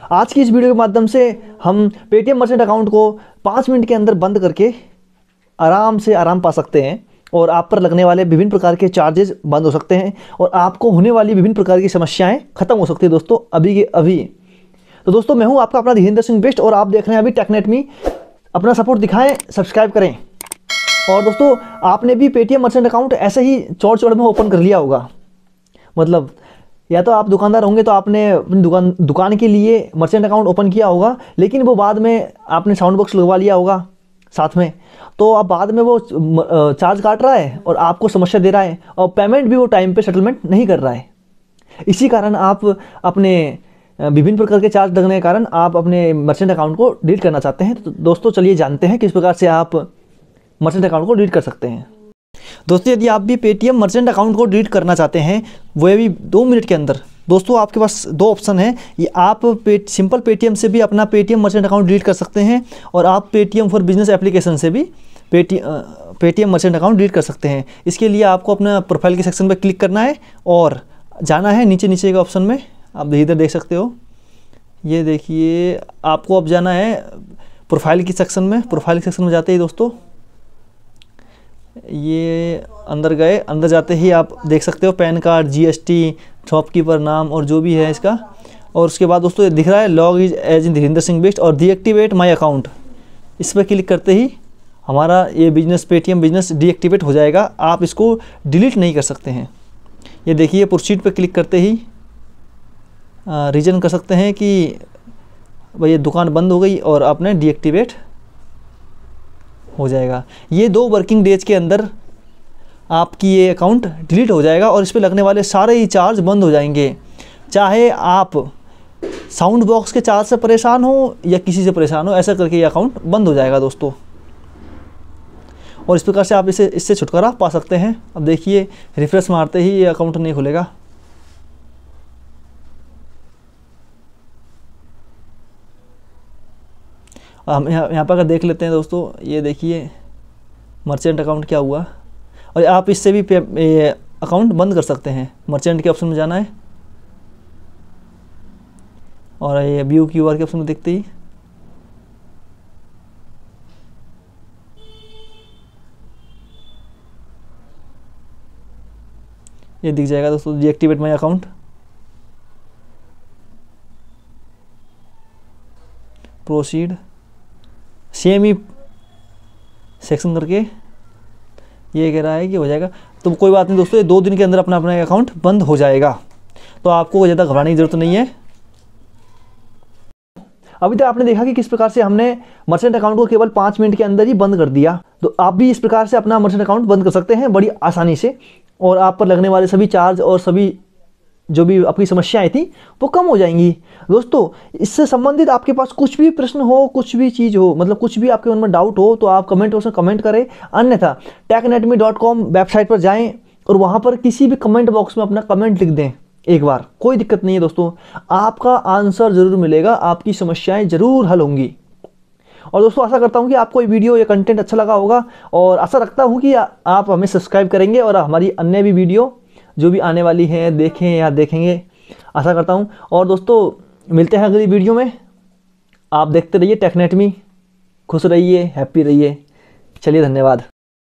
आज की इस वीडियो के माध्यम से हम पेटीएम मर्चेंट अकाउंट को 5 मिनट के अंदर बंद करके आराम पा सकते हैं और आप पर लगने वाले विभिन्न प्रकार के चार्जेस बंद हो सकते हैं और आपको होने वाली विभिन्न प्रकार की समस्याएं खत्म हो सकती है दोस्तों, अभी के अभी। तो दोस्तों मैं हूं आपका अपना धीरेन्द्र सिंह बिष्ट और आप देख रहे हैं अभी टेकनेट मी। अपना सपोर्ट दिखाएं, सब्सक्राइब करें। और दोस्तों आपने भी पेटीएम मर्चेंट अकाउंट ऐसे ही चौड़ में ओपन कर लिया होगा। मतलब या तो आप दुकानदार होंगे तो आपने अपनी दुकान के लिए मर्चेंट अकाउंट ओपन किया होगा, लेकिन वो बाद में आपने साउंड बॉक्स लगवा लिया होगा साथ में, तो अब बाद में वो चार्ज काट रहा है और आपको समस्या दे रहा है और पेमेंट भी वो टाइम पे सेटलमेंट नहीं कर रहा है। इसी कारण आप अपने विभिन्न प्रकार के चार्ज लगने के कारण आप अपने मर्चेंट अकाउंट को डिलीट करना चाहते हैं। तो दोस्तों चलिए जानते हैं किस प्रकार से आप मर्चेंट अकाउंट को डिलीट कर सकते हैं। दोस्तों यदि आप भी पेटीएम मर्चेंट अकाउंट को डिलीट करना चाहते हैं, वो भी 2 मिनट के अंदर, दोस्तों आपके पास 2 ऑप्शन है। ये आप सिंपल पेटीएम से भी अपना पेटीएम मर्चेंट अकाउंट डिलीट कर सकते हैं और आप पेटीएम फॉर बिजनेस एप्लीकेशन से भी पेटीएम मर्चेंट अकाउंट डिलीट कर सकते हैं। इसके लिए आपको अपना प्रोफाइल के सेक्शन पर क्लिक करना है और जाना है नीचे के ऑप्शन में। आप इधर देख सकते हो, ये देखिए आपको अब जाना है प्रोफाइल के सेक्शन में। प्रोफाइल के सेक्शन में जाते ही दोस्तों ये अंदर गए, अंदर जाते ही आप देख सकते हो पैन कार्ड, जीएसटी, शॉपकीपर नाम और जो भी है इसका। और उसके बाद दोस्तों ये दिख रहा है log is as in Dhirendra Singh Bisht और डीएक्टिवेट माय अकाउंट। इस पर क्लिक करते ही हमारा ये बिजनेस पेटीएम बिजनेस डीएक्टिवेट हो जाएगा। आप इसको डिलीट नहीं कर सकते हैं। ये देखिए प्रोसीड पर क्लिक करते ही रीजन कर सकते हैं कि भाई ये दुकान बंद हो गई और आपने डीएक्टिवेट हो जाएगा। ये 2 वर्किंग डेज के अंदर आपकी ये अकाउंट डिलीट हो जाएगा और इस पे लगने वाले सारे ही चार्ज बंद हो जाएंगे। चाहे आप साउंड बॉक्स के चार्ज से परेशान हो या किसी से परेशान हो, ऐसा करके ये अकाउंट बंद हो जाएगा दोस्तों। और इस प्रकार से आप इससे छुटकारा पा सकते हैं। अब देखिए रिफ्रेश मारते ही ये अकाउंट नहीं खुलेगा। हम यहाँ पर अगर देख लेते हैं दोस्तों, ये देखिए मर्चेंट अकाउंट क्या हुआ। और आप इससे भी अकाउंट बंद कर सकते हैं। मर्चेंट के ऑप्शन में जाना है और ये व्यू क्यूआर के ऑप्शन में देखते ही ये दिख जाएगा दोस्तों, deactivate my account. Proceed, same ही सेक्शन करके ये कह रहा है कि हो जाएगा। तो कोई बात नहीं दोस्तों, ये 2 दिन के अंदर अपना अकाउंट बंद हो जाएगा। तो आपको ज़्यादा घबराने की ज़रूरत नहीं है। अभी तक आपने देखा कि किस प्रकार से हमने मर्चेंट अकाउंट को केवल 5 मिनट के अंदर ही बंद कर दिया। तो आप भी इस प्रकार से अपना मर्चेंट अकाउंट बंद कर सकते हैं बड़ी आसानी से और आप पर लगने वाले सभी चार्ज और सभी जो भी आपकी समस्याएं थी वो कम हो जाएंगी। दोस्तों इससे संबंधित आपके पास कुछ भी प्रश्न हो, कुछ भी चीज़ हो, मतलब कुछ भी आपके मन में डाउट हो, तो आप कमेंट बॉक्स में कमेंट करें। अन्यथा technetme.com वेबसाइट पर जाएं और वहाँ पर किसी भी कमेंट बॉक्स में अपना कमेंट लिख दें एक बार, कोई दिक्कत नहीं है दोस्तों। आपका आंसर ज़रूर मिलेगा, आपकी समस्याएँ ज़रूर हल होंगी। और दोस्तों आशा करता हूँ कि आपको ये वीडियो, ये कंटेंट अच्छा लगा होगा और आशा रखता हूँ कि आप हमें सब्सक्राइब करेंगे और हमारी अन्य भी वीडियो जो भी आने वाली हैं देखें या देखेंगे, आशा करता हूँ। और दोस्तों मिलते हैं अगली वीडियो में। आप देखते रहिए टेकनेट मी। खुश रहिए, हैप्पी रहिए। चलिए धन्यवाद।